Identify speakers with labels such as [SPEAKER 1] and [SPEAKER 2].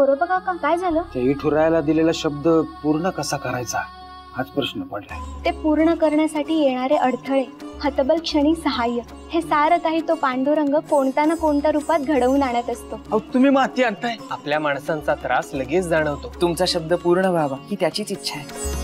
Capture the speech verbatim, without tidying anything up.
[SPEAKER 1] गोरोबा काका काय झालं?
[SPEAKER 2] ते विठुरायाला दिलेला शब्द पूर्ण कसा करायचा हाच प्रश्न पडलाय.
[SPEAKER 1] ते पूर्ण करण्यासाठी येणारे अडथळे, हतबल क्षणी सहाय्य, हे सारं काही तो पांडुरंग कोणत्या ना कोणत्या रूपात घडवून आणत असतो.
[SPEAKER 3] अहो तुम्ही माती आणताय. आपल्या माणसांचा त्रास लगेच जाणवतो.
[SPEAKER 4] तुमचा शब्द पूर्ण व्हावा ही त्याचीच इच्छा आहे.